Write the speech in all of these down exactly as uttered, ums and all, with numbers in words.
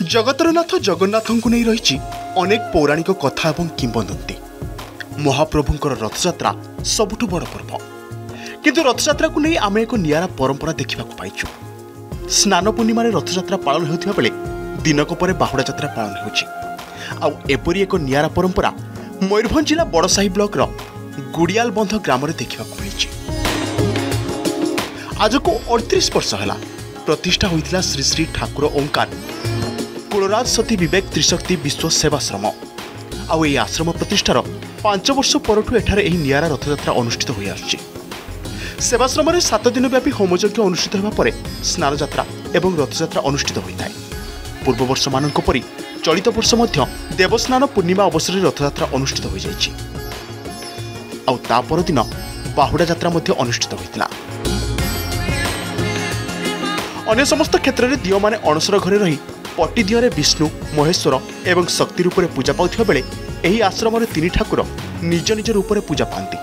जगतरनाथ जगन्नाथଙ୍କୁ ନେଇ ରହିଛି ଅନେକ ପୌରାଣିକ କଥା ଏବଂ କିମ୍ବଦନ୍ତୀ। ମହାପ୍ରଭୁଙ୍କର ରଥଯାତ୍ରା ସବୁଠୁ ବଡ଼ ପର୍ବ, କିନ୍ତୁ ରଥଯାତ୍ରାକୁ ନେଇ ଆମେ ଏକ ନିଆରା ପରମ୍ପରା ଦେଖିବାକୁ ପାଇଛୁ। ସ୍ନାନ ପୂର୍ଣ୍ଣିମାରେ ରଥଯାତ୍ରା ପାଳନ ହେଉଥିବା ବେଳେ ଦିନକ ପରେ ବାହୁଡ଼ା ଯାତ୍ରା ପାଳନ ହେଉଛି। ଆଉ ଏପରି ଏକ ନିଆରା ପରମ୍ପରା ମୟୂରଭଞ୍ଜ ଜିଲ୍ଲା ବଡ଼ସାହି ବ୍ଲକର ଗୁଡ଼ିଆଲବନ୍ଧ ଗ୍ରାମରେ ଦେଖିବାକୁ ମିଳିଛି। ଆଜକୁ ଅଠତିରିଶ ବର୍ଷ ହେଲା ପ୍ରତିଷ୍ଠା ହୋଇଥିଲା ଶ୍ରୀ ଶ୍ରୀ ଠାକୁର ଓଙ୍କାର କୁଳରାଜ ସତୀ ବିବେକ ତ୍ରିଶକ୍ତି ବିଶ୍ୱ ସେବାଶ୍ରମ। ଆଉ ଏହି ଆଶ୍ରମ ପ୍ରତିଷ୍ଠାର ପାଞ୍ଚ ବର୍ଷ ପରଠୁ ଏଠାରେ ଏହି ନିଆରା ରଥଯାତ୍ରା ଅନୁଷ୍ଠିତ ହୋଇ ଆସୁଛି। ସେବାଶ୍ରମରେ ସାତ ଦିନ ବ୍ୟାପୀ ହୋମଯଜ୍ଞ ଅନୁଷ୍ଠିତ ହେବା ପରେ ସ୍ନାନଯାତ୍ରା ଏବଂ ରଥଯାତ୍ରା ଅନୁଷ୍ଠିତ ହୋଇଥାଏ। ପୂର୍ବବର୍ଷମାନଙ୍କ ପରି ଚଳିତ ବର୍ଷ ମଧ୍ୟ ଦେବସ୍ନାନ ପୂର୍ଣ୍ଣିମା ଅବସରରେ ରଥଯାତ୍ରା ଅନୁଷ୍ଠିତ ହୋଇଯାଇଛି। ଆଉ ତା ପରଦିନ ବାହୁଡ଼ା ଯାତ୍ରା ମଧ୍ୟ ଅନୁଷ୍ଠିତ ହୋଇଥିଲା। ଅନ୍ୟ ସମସ୍ତ କ୍ଷେତ୍ରରେ ଦିଅଁମାନେ ଅଣସର ଘରେ ରହି ପଟି ଦିଅରେ ବିଷ୍ଣୁ ମହେଶ୍ୱର ଏବଂ ଶକ୍ତି ରୂପରେ ପୂଜା ପାଉଥିବା ବେଳେ ଏହି ଆଶ୍ରମରେ ତିନି ଠାକୁର ନିଜ ନିଜ ରୂପରେ ପୂଜା ପାଆନ୍ତି।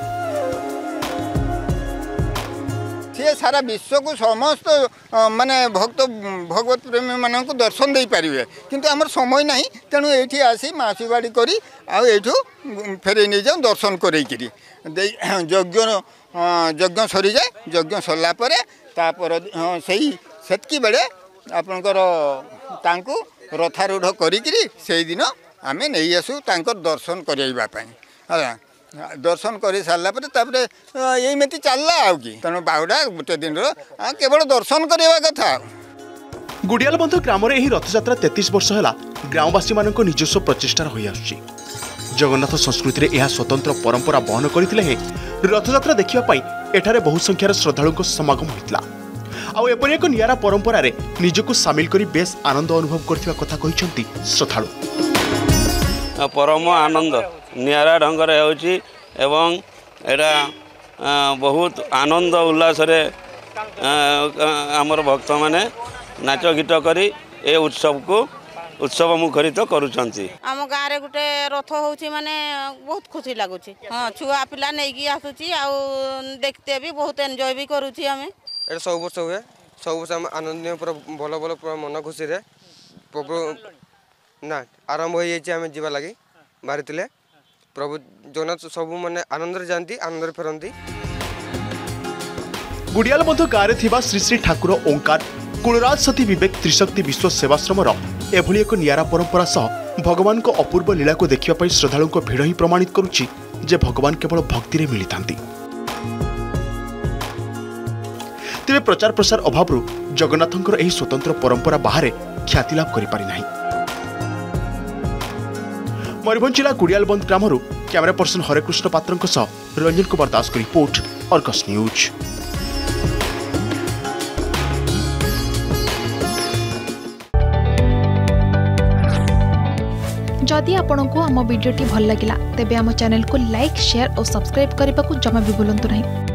सी सारा विश्व को समस्त माने भक्त भगवत प्रेमी मानक दर्शन दे पारे किंतु आमर समय ना तेणु ये आसी मासीबाड़ी करी आठू फेरे नहीं जाऊँ दर्शन करेकरी यज्ञ यज्ञ सरी जाए यज्ञ सरलापर से सेतकी बेले आपणकर तांकु रथारूढ़ करी से दिन आम नहीं आसू तांकर दर्शन करवाई है दर्शन कर सारापर यही चलला आ कि तेणु बाहुड़ा गोटे दिन केवल दर्शन करवा कथा। गुड़ियालबंध ग्राम में रथयात्रा तैंतीस वर्ष है ग्रामवासी मान निजस्व प्रचेषार हो आसुछि। जगन्नाथ संस्कृति में यह स्वतंत्र परंपरा बहन करते रथयात्रा देखापी एठारे बहु संख्यार श्रद्धालुओं समागम होता। आउ एपरि एक नियारा परंपरा रे निजको सामिल करी बेस आनंद अनुभव करथिबा कथा कहिसंती श्रद्धालु। परम आनंद नियारा ढंग रे होछि एवं एटा बहुत आनंद उल्लास रे हमर भक्त माने नाच गीत करी ए उत्सव को उत्सव मुखरित करूछंती। आम गाँव रे गुटे रथ होछि माने बहुत खुशी लागुछि। हां छुआ पिला नै कि आसुछि आ देखते भी बहुत एन्जॉय भी करूछि। हमें ए सब वर्ष हुए सब वर्ष हम आनंद पूरा भल भल पूरा मन खुशी रे प्रभु ना आरंभ हो जाइए आम जीवा लगी बाहरी थे प्रभु जगन्नाथ सब माने आनंद रे जानती आनंद रे फेरंती। गुड़ियालबंध गाँव में थिबा श्री श्री ठाकुर ओंकार कुलराज सती विवेक त्रिशक्ति विश्व सेवाश्रमर एभली एक नियारा परंपरा सह भगवान को अपूर्व लीला को देखिबा पई श्रद्धालुओं को भीड़ ही प्रमाणित करुछि जे भगवान केवल भक्ति रे मिलितांती। तेरे प्रचार प्रसार अभाव जगन्नाथंकर एही स्वतंत्र परंपरा बाहर ख्याति लाभ करि पारि नाही। मयूरभंज जिला गुड़ियालबंध ग्राम कैमरा पर्सन हरेकृष्ण पात्र रंजन कुमार दास की रिपोर्ट अर्गस न्यूज। जदि आपंक आम भिडी भल लगा तेब आम चैनल को लाइक शेयर और सब्सक्राइब करने को जमा भी भूलु नहीं।